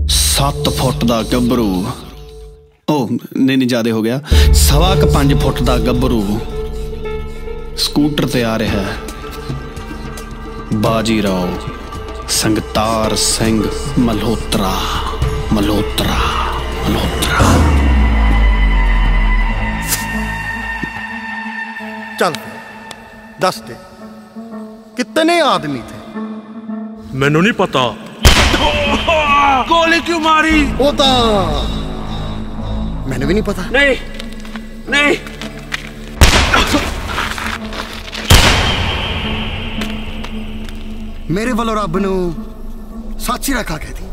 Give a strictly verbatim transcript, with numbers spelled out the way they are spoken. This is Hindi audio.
सत्त फुट दा गभरू, ओ नहीं नहीं ज्यादा हो गया, सवा क पंज फुट दा गभरू स्कूटर ते आ रहा है। बाजीराव संगतार सिंह मल्होत्रा मल्होत्रा मल्होत्रा। चल दस दे कितने आदमी थे? मैनू नहीं पता। गोली क्यों मारी? वो तो मैंने भी नहीं पता। नहीं नहीं मेरे वालों रब नू सच ही रखा कहती।